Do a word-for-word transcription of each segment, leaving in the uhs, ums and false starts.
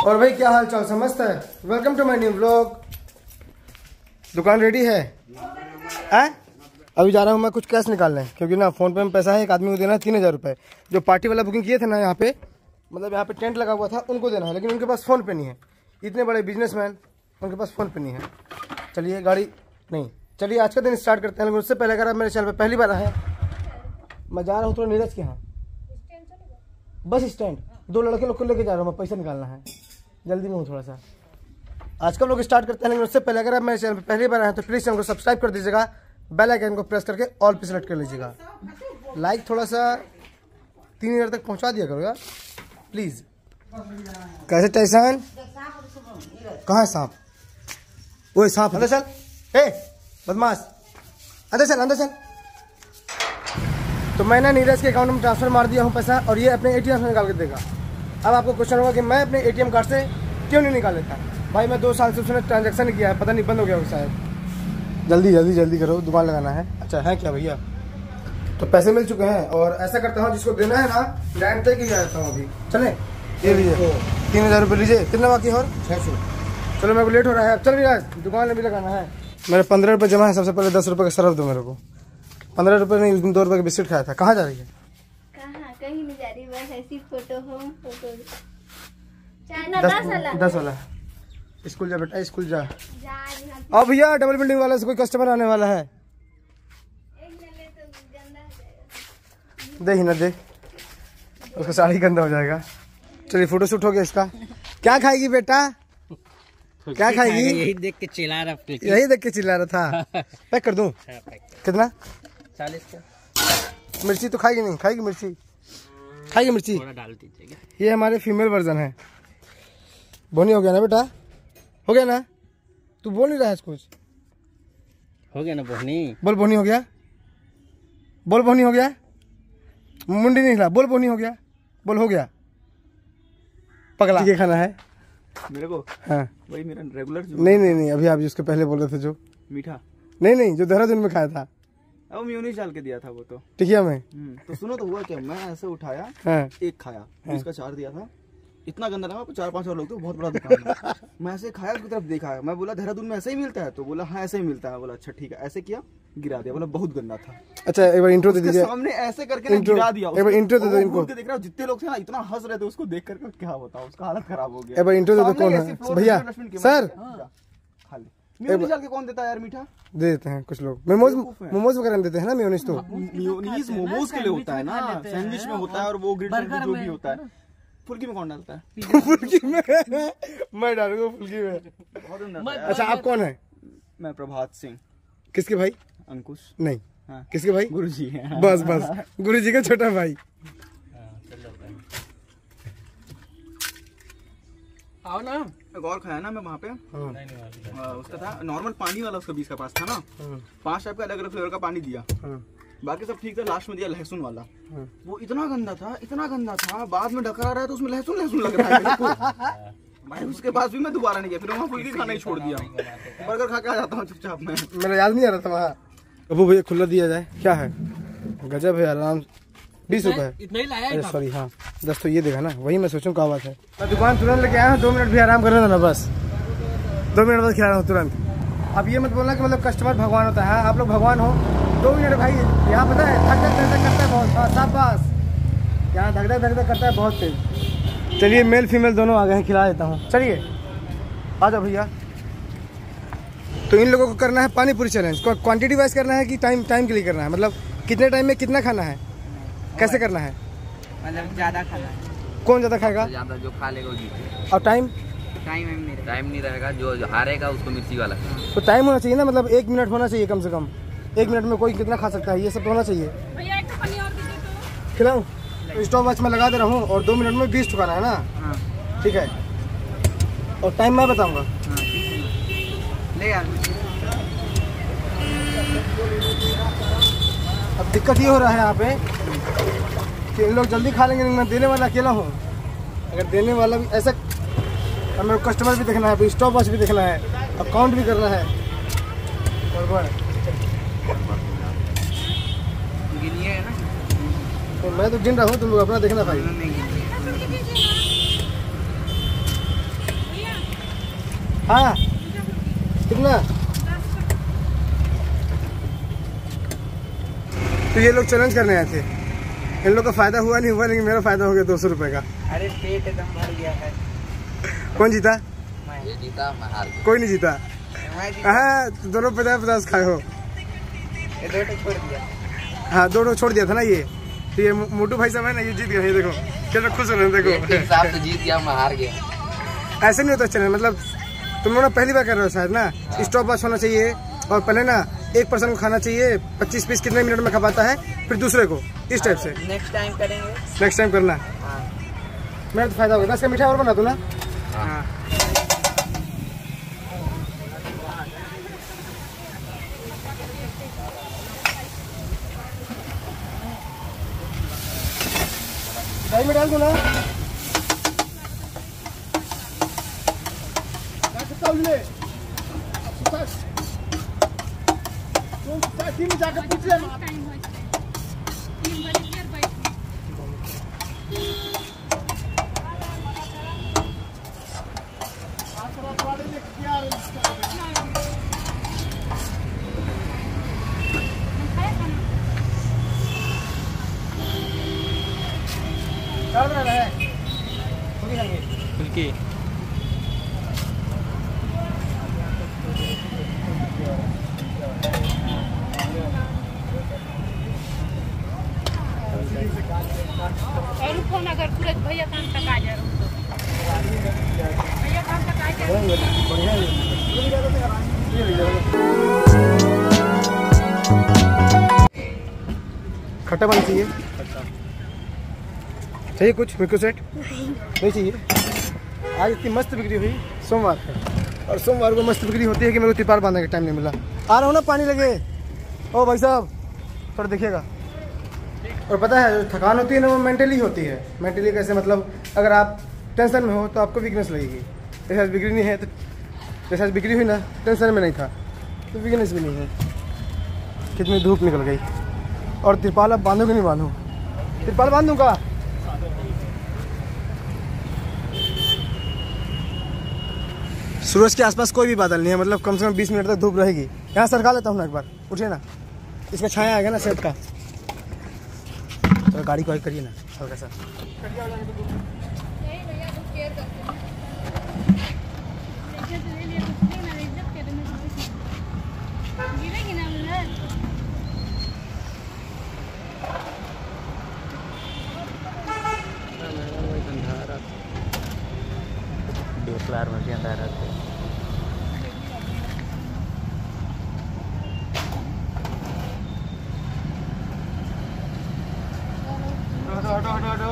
और भाई क्या हाल चाल, समझता है। Welcome to my new vlog. दुकान रेडी है? आ? अभी जा रहा हूँ मैं कुछ कैश निकालने, क्योंकि ना फोन पे में पैसा है, एक आदमी को देना है तीन हजार रुपये। जो पार्टी वाला बुकिंग किए थे ना यहाँ पे, मतलब यहाँ पे टेंट लगा हुआ था, उनको देना है, लेकिन उनके पास फोन पे नहीं है। इतने बड़े बिजनेसमैन, उनके पास फोन पे नहीं है। चलिए गाड़ी नहीं, चलिए आज का दिन स्टार्ट करते हैं। लेकिन उससे पहले अगर आप मेरे चैनल पे पहली बार आए, मैं जा रहा हूँ थोड़ा नीरज के यहाँ बस स्टैंड, दो लड़के लोग को लेके जा रहा हूँ मैं, पैसा निकालना है, जल्दी में हूँ थोड़ा सा। आज का लोग स्टार्ट करते हैं, लेकिन उससे पहले अगर आप मेरे चैनल पे पहली बार आए तो प्लीज़ चैनल को सब्सक्राइब कर दीजिएगा, बेल आइकन को प्रेस करके ऑल पे सेलेक्ट कर लीजिएगा। लाइक थोड़ा सा तीन हजार तक पहुँचा दिया करो यार प्लीज़। कैसे टैसन? कहाँ है सांप? वो सांप, अंदर चल, ए बदमाश, अंदर चल अंदर चल। तो मैंने नीरज के अकाउंट में ट्रांसफर मार दिया हूँ पैसा, और ये अपने एटीएम से निकाल के देगा। अब आपको क्वेश्चन होगा कि मैं अपने एटीएम कार्ड से क्यों नहीं निकाल लेता। भाई मैं दो साल से उसने ट्रांजैक्शन किया है, पता नहीं बंद हो गया शायद। जल्दी जल्दी जल्दी करो, दुकान लगाना है। अच्छा है क्या भैया? तो पैसे मिल चुके हैं, और ऐसा करता हूँ जिसको देना है ना डायरेक्ट तक ही जाता हूँ अभी। चले ये लीजिए तीन हजार रुपये लीजिए। कितना बाकी और? छः सौ। चलो मेरे को लेट हो रहा है, अब चल भैया दुकान में भी लगाना है। मेरे पंद्रह रुपये जमा है। सबसे पहले दस रुपये का सरफ दो मेरे को। पंद्रह रुपये नहीं, उस दिन दो रुपये का बिस्किट खाया था। कहाँ जा रही है? कहाँ कहीं नहीं जा रही, बस ऐसी फोटो हो फोटो। दस दस वाला स्कूल जा बेटा, स्कूल जा। अब भैया डबल बिल्डिंग वाला से कोई कस्टमर आने वाला है, दे ही ना दे, उसका साड़ी गंदा हो जाएगा। चलिए फोटो शूट हो गया इसका। क्या खाएगी बेटा? क्या खाएगी? यही देख के चिल्ला रहा यही देख के चिल्ला रहा था। पैक कर दूं? कितना? चालीस का। मिर्ची तो खाएगी नहीं? खाएगी मिर्ची, खाएगी मिर्ची। थोड़ा डाल दीजिएगा। ये हमारे फीमेल वर्जन है। बोनी हो गया ना बेटा? हो गया ना? तू बोल नहीं रहा है कुछ? हो गया ना बोहनी? बोल बोनी हो गया, बोल बोनी हो गया। मुंडी नहीं हिला, बोल बोनी हो गया, बोल हो गया। पगला ये खाना है मेरे को? हाँ वही मेरा रेगुलर जो। नहीं नहीं नहीं, अभी आप जिसके पहले बोल रहे थे जो मीठा। नहीं नहीं, जो देहरादून में खाया था। अब म्यूनिस डाल के दिया था वो तो टिकिया में। तो सुनो तो हुआ क्या, मैं ऐसे उठाया, हाँ एक खाया, इसका चार दिया था, इतना गंदा लगा। चार पांच और लोग थे, बहुत बड़ा दुकान है। मैं ऐसे खाया, उसकी तरफ देखा, मैं बोला देहरादून में ऐसे ही मिलता है? तो बोला हाँ ऐसे ही मिलता है। बोला अच्छा ठीक है। ऐसे किया, गिरा दिया, बोला बहुत गंदा था। अच्छा एक बार इंट्रो दे दीजिए। सामने ऐसे करके गिरा दिया। एक बार इंट्रो दे दो इनको। देख रहा हूँ जितने लोग थे ना इतना हंस रहे थे उसको देख करके, क्या बताओ उसका हालत खराब हो गया। एक बार इंट्रो दे दो। कौन है भैया? सर खाली मेयोनीज डाल के कौन देता है यार मीठा? दे देते हैं कुछ लोग, मोमोज मोमोज वगैरह में देते हैं ना मेयोनीज। तो मेयोनीज मोमोज के लिए होता है ना, सैंडविच में होता है, और वो ग्रिल जो भी होता है। फुल्की में कौन डालता है? फुल्की में मैं डालूंगा फुल्की में। अच्छा आप कौन है? मैं प्रभात सिंह। किसके भाई? अंकुश नहीं हाँ। किसके भाई? गुरुजी हैं। बस बस गुरुजी का छोटा भाई। आओ ना। एक और खाया ना मैं वहाँ पे। हाँ। उसका था नॉर्मल पानी वाला, उसका बीस का पास था ना, पांच टाइप का अलग अलग फ्लेवर का पानी दिया। बाकी सब ठीक था, लास्ट में दिया लहसुन वाला। वो इतना गंदा था, इतना गंदा था, बाद में ढका रहा है तो उसमें लहसुन लहसुन लग रहा है। भाई उसके बाद भी मैं दोबारा नहीं गया, फिर वहाँ फुल्की खाना ही छोड़ दिया। बर्गर खा के आ जाता हूँ चुपचाप मैं। मेरा याद नहीं आ रहा था वहाँ। अबू भैया खुला दिया जाए, क्या है? गजब है, आराम बीस रुपए इतना ही लाया। अरे सॉरी हाँ दस तो ये देगा ना, वही मैं सोचूं क्या बात है। मैं दुकान तुरंत लेके आया हूँ, दो मिनट भी आराम करने देना, बस दो मिनट बाद खिला रहा हूँ तुरंत। अब ये मत बोलना कि मतलब कस्टमर भगवान होता है। आप लोग भगवान हो। दो मिनट भाई, यहाँ पता है धक धक धक करता है बहुत। हाँ शाबाश, यहाँ धक धक धक धक करता है बहुत तेज। चलिए मेल फीमेल दोनों आ गए हैं, खिला देता हूँ। चलिए आ जाओ भैया। तो इन लोगों को करना है पानी पूरी चैलेंज। क्वांटिटी वाइज करना है कि टाइम टाइम के लिए करना है? मतलब कितने टाइम में कितना खाना है, कैसे करना है? मतलब ज्यादा खाना है। कौन ज्यादा खाएगा? ज्यादा जो खा लेगा वो जीते। और टाइम? टाइम नहीं टाइम नहीं रहेगा, जो हारेगा उसको मिर्ची वाला। तो टाइम होना चाहिए ना, मतलब एक मिनट होना चाहिए कम से कम। एक मिनट में कोई कितना खा सकता है, ये सब होना चाहिए। खिलाऊं? तो स्टॉप वॉच में लगा दे रहा हूँ, और दो मिनट में बीस चुकाना है ना? ठीक है, और टाइम मैं बताऊंगा। ले यार। अब दिक्कत ये हो रहा है यहाँ पे कि इन लोग जल्दी खा लेंगे, मैं देने वाला अकेला हूँ। अगर देने वाला भी ऐसा, अब मेरे को कस्टमर भी देखना है, स्टॉप वॉच भी देखना है, अकाउंट भी करना है। गिनिए ना। तो मैं तो गिन रहा हूँ, तुम लोग अपना देखना भाई। हाँ कितना? तो ये लोग चैलेंज करने आए थे, इन लोग का फायदा हुआ नहीं हुआ, लेकिन मेरा फायदा हो गया दो सौ रुपए का। अरे पेट एकदम भर गया है। कौन जीता? ये जीता, मैं हार गया। कोई नहीं जीता। मैं जीता। हाँ दोनों पचास पचास खाए हो। ये दो तो छोड़ दिया। हाँ दोनों छोड़ दिया था ना ये। तो ये मोटू भाई साहब है ना, ये जीत गया। ये देखो कितना खुश हो रहे हैं, देखो एक हिसाब से जीत गया, मैं हार गया। ऐसे नहीं होता चैनल, मतलब तुम लोग ना पहली बार कर रहे हो शायद ना। स्टॉप वॉच होना चाहिए, और पहले ना एक पर्सन को खाना चाहिए, पच्चीस पीस कितने मिनट में खा पाता है, फिर दूसरे को, इस टाइप से। नेक्स्ट टाइम करेंगे। नेक्स्ट टाइम करना। हाँ। मेरा तो फायदा होगा। दस का मीठा और बना दो ना। हाँ। दही में डाल दो ना। जाकर पूछ ले। फुल्की। और फोन अगर पूरे भैया काम तक आ जाए, भैया काम तक आ जाए। खट्टा पानी चाहिए? चाहिए कुछ मिल्क सेट? नहीं चाहिए। आज इतनी मस्त बिक्री हुई, सोमवार है, और सोमवार को मस्त बिक्री होती है कि मेरे को तिरपाल बांधने का टाइम नहीं मिला। आ रहा हूँ ना, पानी लगे। ओ भाई साहब थोड़ा देखिएगा। और पता है जो थकान होती है ना, वो मेंटली होती है। मेंटली कैसे, मतलब अगर आप टेंशन में हो तो आपको वीकनेस लगेगी। जैसे आज बिक्री नहीं है तो, जैसे आज बिक्री हुई ना, टेंशन में नहीं था तो वीकनेस भी नहीं है। कितनी धूप निकल गई। और तिरपाल अब बांधो कि नहीं बांधो? तिरपाल बांध दूँगा। सूरज के आसपास कोई भी बादल नहीं है, मतलब कम से कम बीस मिनट तक धूप रहेगी। यहाँ सरका लेता हूँ ना एक बार, उठिए ना, इसका छाया आएगा ना सेट का। तो गाड़ी को करिए ना हल्का सा। डीएसएलआर में अंदर रहते। हटो हटो हटो।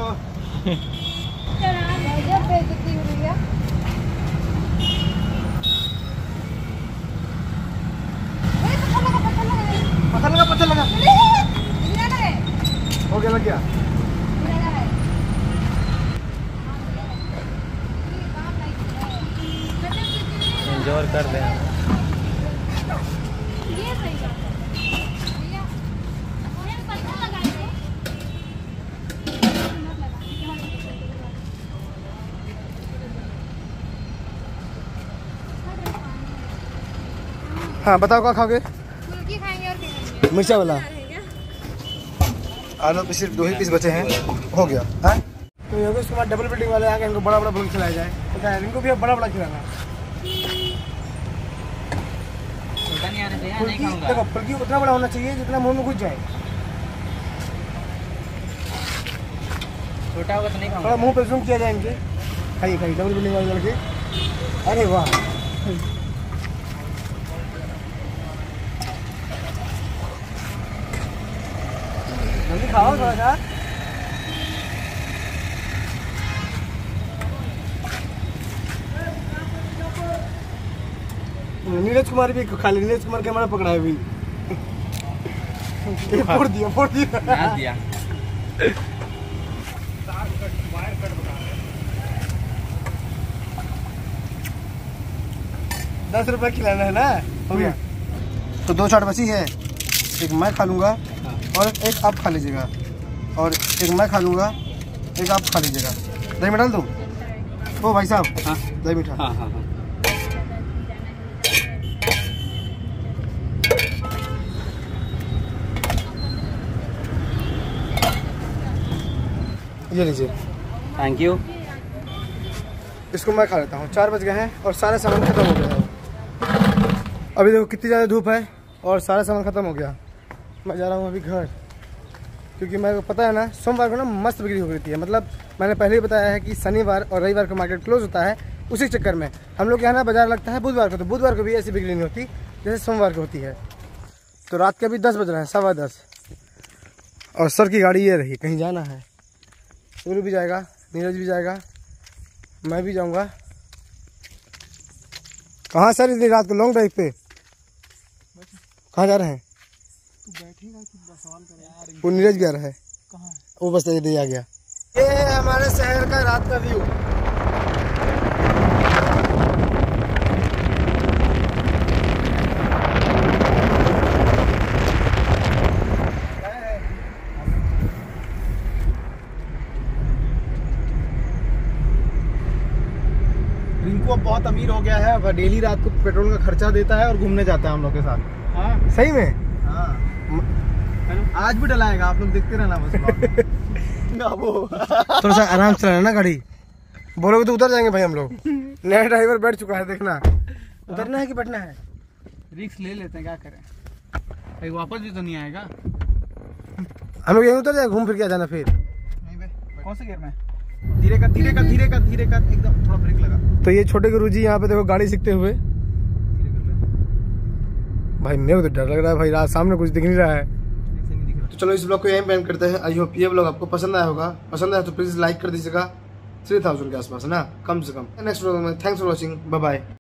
पत्थर लगा, पत्थर लगा। हो गया, लग गया। जोर कर दे। हाँ बताओ क्या खाओगे? फुल्की खाएंगे और खाएंगे। मिर्चा वाला। आलू पे सिर्फ दो ही पीस बचे हैं, हो गया है। तो योगेश कुमार डबल बिल्डिंग वाले आके इनको बड़ा बड़ा फुल खिलाया जाए, पता है इनको भी अब बड़ा बड़ा खिलाना। नहीं आने दे, नहीं फुल्की खाऊंगा। देखो, फुल्की उतना बड़ा होना चाहिए जितना मुंह में घुस जाए। छोटा होगा तो नहीं थोड़ा खाऊंगा। मुंह पे जूम किया जाए इनके। खाइए खाइए डबल बिल्डिंग वाले लड़के। अरे वाह, जल्दी खाओ थोड़ा सा। नीरज कुमार भी खा ले। नीरज कुमार कैमरा पकड़ा है अभी। ये फोड़ दिया, फोड़ दिया। डाल दिया। दस रुपए खिलाना है ना, हो गया। तो दो चाट बची है, एक मैं खा लूंगा और एक आप खा लीजिएगा, और एक मैं खा लूंगा, एक आप खा लीजिएगा। दही में डाल दूँ? ओ भाई साहब, हाँ दही मीठा। हाँ हाँ हाँ। ये लीजिए, थैंक यू। इसको मैं खा लेता हूँ। चार बज गए हैं और सारा सामान खत्म हो गया है। अभी देखो कितनी ज़्यादा धूप है और सारा सामान खत्म हो गया। मैं जा रहा हूँ अभी घर, क्योंकि मेरे को पता है ना सोमवार को ना मस्त बिक्री हो गई थी। मतलब मैंने पहले ही बताया है कि शनिवार और रविवार को मार्केट क्लोज होता है। उसी चक्कर में हम लोग के यहाँ ना बाजार लगता है बुधवार को, तो बुधवार को भी ऐसी बिक्री नहीं होती जैसे सोमवार को होती है। तो रात के अभी दस बज रहे हैं, सवा दस, और सर की गाड़ी ये रही, कहीं जाना है। सूर्य भी जाएगा, नीरज भी जाएगा, मैं भी जाऊँगा। कहाँ सर इतनी रात को लॉन्ग ड्राइव पे कहाँ जा रहे हैं? वो नीरज भी आ रहा है। वो बस ये आ गया। ये है हमारे शहर का रात का व्यू। रिंकू अब बहुत अमीर हो गया है, वह डेली रात को पेट्रोल का खर्चा देता है और घूमने जाता है हम लोग के साथ। हाँ सही में? हाँ, आज भी डलाएगा, आप लोग देखते रहना बस। वो थोड़ा सा आराम से रहना ना गाड़ी, बोलोगे तो उतर जाएंगे भाई हम लोग। नया ड्राइवर बैठ चुका है, देखना। उतरना है कि बैठना है? रिक्स ले लेते हैं, क्या करें, कहीं वापस भी तो नहीं आएगा। हम लोग यहीं उतर जाए, घूम फिर के आ जाना फिर। नहीं बे, कौन से गियर में? धीरे कर, धीरे कर, धीरे कर, धीरे कर, एकदम थोड़ा ब्रेक लगा। तो ये छोटे गुरु जी यहाँ पे देखो गाड़ी सीखते हुए। भाई मेरे को तो डर लग रहा है भाई, रात सामने कुछ दिख नहीं रहा है। तो चलो इस ब्लॉग को यहीं पे एंड करते हैं। आई होप ये ब्लॉग आपको पसंद आया होगा। पसंद आया तो प्लीज लाइक कर दीजिएगा। थ्री थाउजेंड के आसपास ना, कम से कम। नेक्स्ट ब्लॉग में thanks for watching, bye bye.